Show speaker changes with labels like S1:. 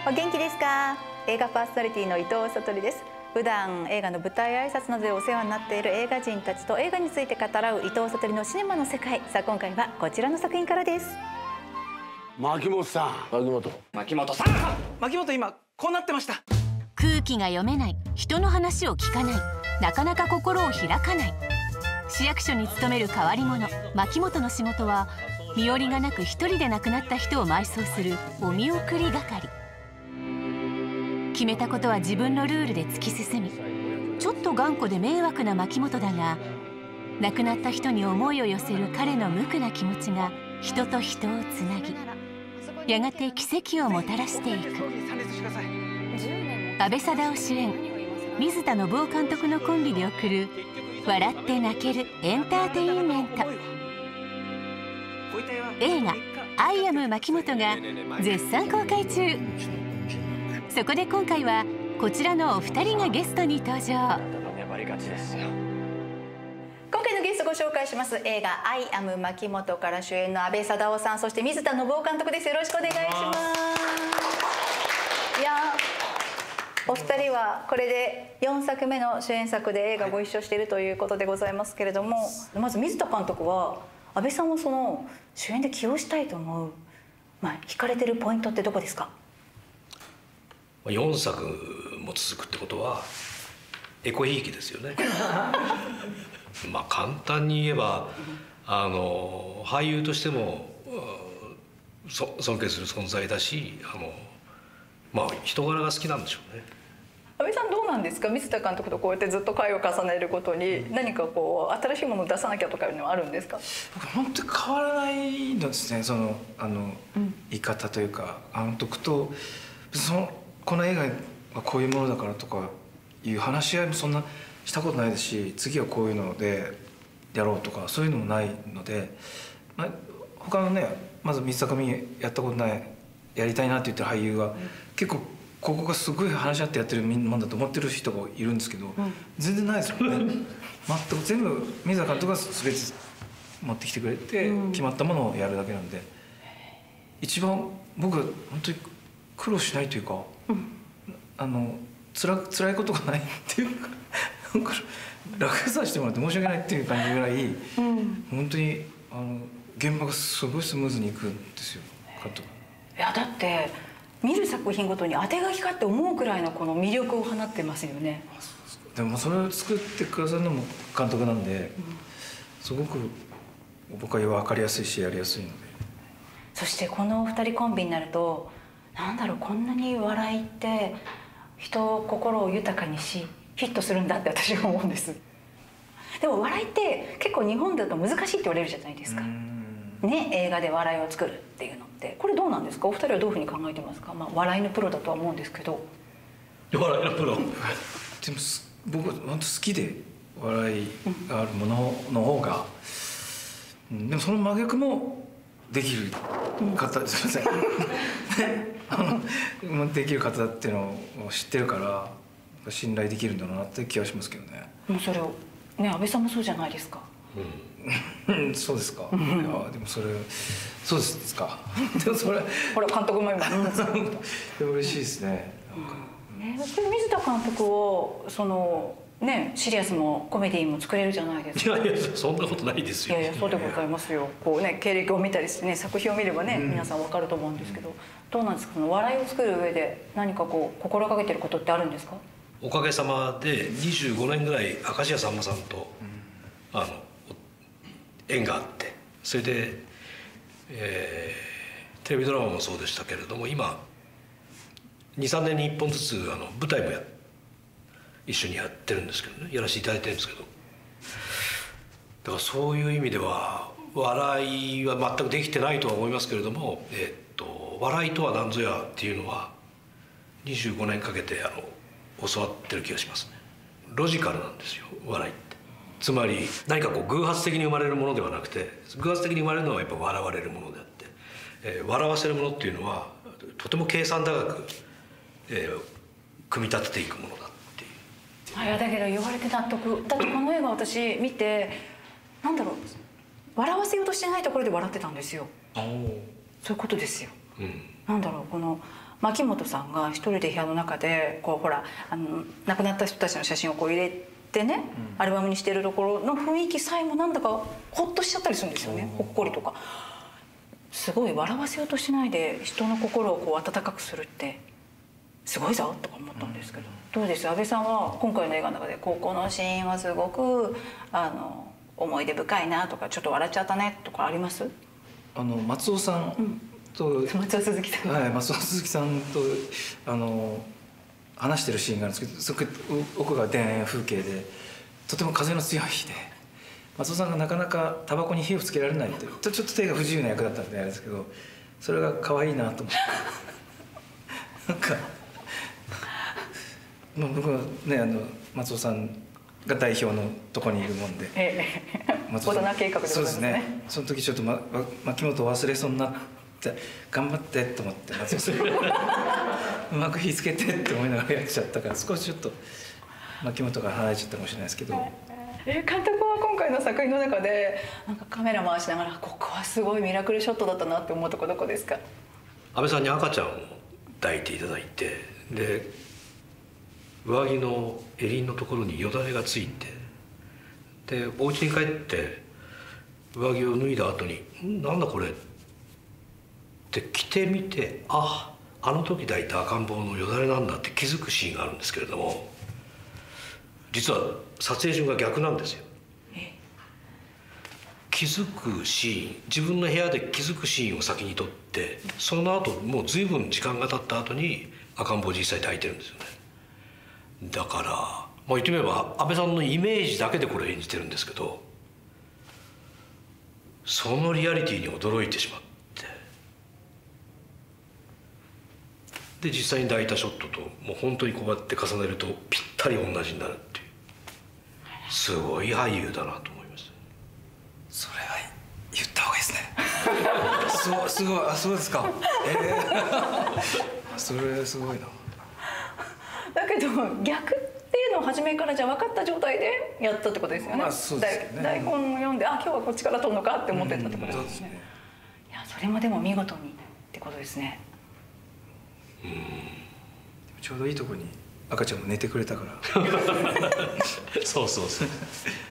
S1: お元気ですか？映画パーソナリティの伊藤悟です。普段映画の舞台挨拶などでお世話になっている映画人たちと映画について語らう伊藤悟のシネマの世界。さあ今回はこちらの作品からです。
S2: 牧本さん、牧本さん、
S3: 牧本今こうなってました。
S4: 空気が読めない、人の話を聞かない、なかなか心を開かない。市役所に勤める変わり者牧本の仕事は、身寄りがなく一人で亡くなった人を埋葬するお見送り係。決めたことは自分のルールで突き進み、ちょっと頑固で迷惑な牧本だが、亡くなった人に思いを寄せる彼の無垢な気持ちが人と人をつなぎ、やがて奇跡をもたらしていく。阿部サダヲ主演、水田信夫監督のコンビで送る笑って泣けるエンターテインメント。映画「アイ・アム・牧本」が絶賛公開中。そこで今回はこちらのお二人がゲストに登場。
S1: 今回のゲストご紹介します。映画「アイ・アム・牧本」から主演の阿部サダヲさん、そして水田信夫監督です。よろしくお願いします。いやお二人はこれで4作目の主演作で映画ご一緒しているということでございますけれども、まず水田監督は阿部さんをその主演で起用したいと思う、惹かれてるポイントってどこですか
S5: ？4作も続くってことはエコひいきですよね。簡単に言えば俳優としても尊敬する存在だし、人柄が好きなんでしょうね。
S1: 阿部さんどうなんですか？水田監督とこうやってずっと回を重ねるごとに何かこう新しいものを出さなきゃとかいうのはあるんですか？
S3: 僕本当に変わらないのですね。言い方というか僕とこの映画はこういうものだからとかいう話し合いもそんなしたことないですし、次はこういうのでやろうとかそういうのもないので、他のね、まず水田組やったことない、やりたいなって言ってる俳優は結構ここがすごい話し合ってやってるもんだと思ってる人がいるんですけど、全然ないですもんね。全く全部水田監督が全て持ってきてくれて、決まったものをやるだけなんで、一番僕は本当に苦労しないというか、辛いことがないっていうか、楽させてもらって申し訳ないっていう感じぐらい、本当に現場がすごいスムーズにいくんですよ、監督。
S1: いやだって見る作品ごとに当て書きかって思うくらいのこの魅力を放ってますよね。
S3: でもそれを作ってくださるのも監督なんで、すごく僕は分かりやすいしやりやすいので。
S1: そしてこの2人コンビになると、こんなに笑いって人心を豊かにしヒットするんだって私は思うんです。でも笑いって結構日本だと難しいって言われるじゃないですかね。映画で笑いを作るっていうのってこれどうなんですか？お二人はどういうふうに考えてますか？笑いのプロだとは思うんですけど。
S5: 笑いのプロ。
S3: でも僕本当好きで笑いがあるものの方が、でもその真逆もできる方、すいませんできる方っていうのを知ってるから信頼できるんだろうなって気がしますけどね。
S1: もうそれをね、阿部さんもそうじゃないですか。
S3: そうですか。いやでもそれそうですか。でもそれ
S1: ほら監督も今
S3: でも嬉しいですね。
S1: 水田監督をシリアスもコメディーも作れるじゃないですか。
S5: いやそんなことないですよ。
S1: いやそうでございますよ。経歴を見たりしてね、作品を見ればね、皆さん分かると思うんですけど、どうなんですか？笑いを作る上で何か心がけてることってあるんですか？
S5: おかげさまで25年ぐらい明石家さんまさんと縁があって、それで、テレビドラマもそうでしたけれども、今23年に1本ずつ舞台も一緒にやってるんですけどね、やらせていただいてるんですけど、だからそういう意味では笑いは全くできてないとは思いますけれども、笑いとは何ぞやっていうのは25年かけて教わってる気がしますね。ロジカルなんですよ、笑いって。つまり何か偶発的に生まれるものではなくて、偶発的に生まれるのはやっぱ笑われるものであって、笑わせるものっていうのはとても計算高く、組み立てていくものだっていう。
S1: いやだけど言われて納得。だってこの映画私見て笑わせようとしてないところで笑ってたんですよ。そういうことですよ。この牧本さんが一人で部屋の中でこうほら亡くなった人たちの写真をこう入れてね、アルバムにしてるところの雰囲気さえもなんだかホッとしちゃったりするんですよね。ほっこりとかすごい笑わせようとしないで人の心をこう温かくするってすごいぞとか思ったんですけど、どうです？安倍さんは今回の映画の中でここのシーンはすごく思い出深いなとかちょっと笑っちゃったねとかあります？
S3: 松尾さんと、
S1: 松尾鈴木さん、
S3: はい、松尾鈴木さんと話してるシーンがあるんですけど、そこ奥が田園風景でとても風の強い日で、松尾さんがなかなかタバコに火をつけられないってちょっと手が不自由な役だったんであれですけど、それが可愛いなと思ってなんか、僕はね松尾さんが代表のとこにいるもんで、
S1: 大人計画でございますね。
S3: そうですね。その時ちょっと牧本を忘れそうになって頑張ってと思って松尾さんうまく火つけてって思いながらやっちゃったから、少しちょっと牧本から離れちゃったかもしれないですけど。
S1: 監督は今回の作品の中でなんかカメラ回しながらここはすごいミラクルショットだったなって思うとこどこですか？
S5: 安倍さんに赤ちゃんを抱いていただいて、で上着の襟のところによだれがついて、でお家に帰って上着を脱いだ後に「なんだこれ」って着てみて、あの時抱いた赤ん坊のよだれなんだって気づくシーンがあるんですけれども、実は撮影順が逆なんですよ。気づくシーン、自分の部屋で気づくシーンを先に撮って、その後もう随分時間が経った後に赤ん坊を実際抱いてるんですよね。だから言ってみれば安倍さんのイメージだけでこれ演じてるんですけど、そのリアリティに驚いてしまって、で実際に抱いたショットともう本当にこうやって重ねるとぴったり同じになるっていう、すごい俳優だなと思います。
S3: それは言った方がいいですねすごい、そうですか。それすごいな。
S1: だけど逆っていうのを初めからじゃあ分かった状態でやったってことですよね。
S3: そうですね。
S1: 台本を読んで今日はこっちから撮るのかって思ってたってことですね。いやそれもでも見事にってことですね。
S3: ちょうどいいとこに赤ちゃんも寝てくれたから
S5: そう